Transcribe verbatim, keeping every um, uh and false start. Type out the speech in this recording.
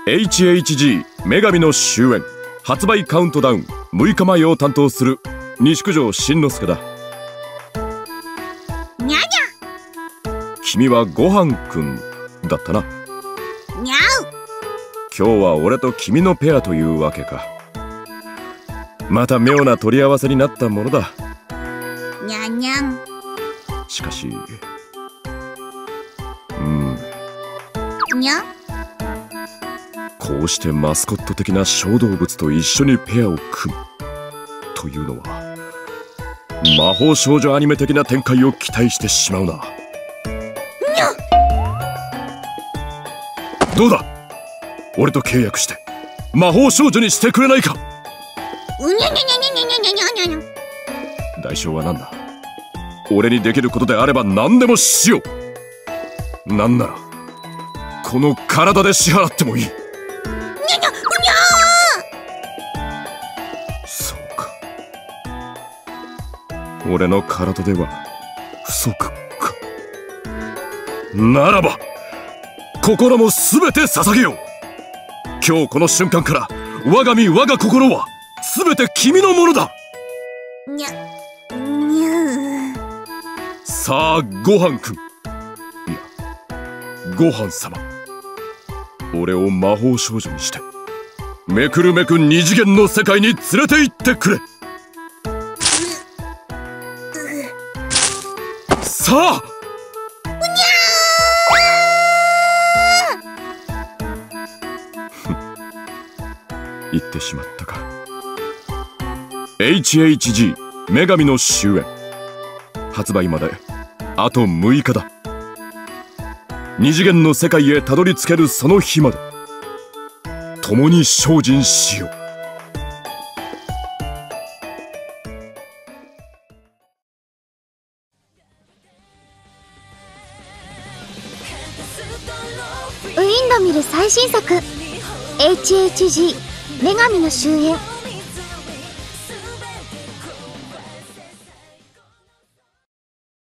エイチエイチジー 女神の終焉発売カウントダウンむいかまえを担当する西九条慎之介だ。 にゃにゃ。 君はごはんくんだったな。 にゃ今日は俺と君のペアというわけか。また妙な取り合わせになったものだ。 う。にゃにゃん。 しかしうんにゃ。 こうしてマスコット的な小動物と一緒にペアを組むというのは魔法少女アニメ的な展開を期待してしまうな。 にゃ。 どうだ、俺と契約して魔法少女にしてくれないか。 うにゃにゃにゃにゃにゃにゃにゃにゃにゃ。 代償は何だ。俺にできることであれば何でもしよう。なんならこの体で支払ってもいい。 にゃにゃうにゃそうか、俺の体では不足か。ならば心も全て捧げよう。今日この瞬間から我が身我が心は全て君のものだ。 にゃにゃ。 さあごはんくん、いやごはん様、俺を魔法少女にしてめくるめく二次元の世界に連れて行ってくれ。さあ言ってしまったか。 エイチエイチジー 女神の終焉発売まであとむいかだ。二次元の世界へたどり着けるその日まで共に精進しよう。 ウィンドミル最新作 エイチエイチジー 女神の終焉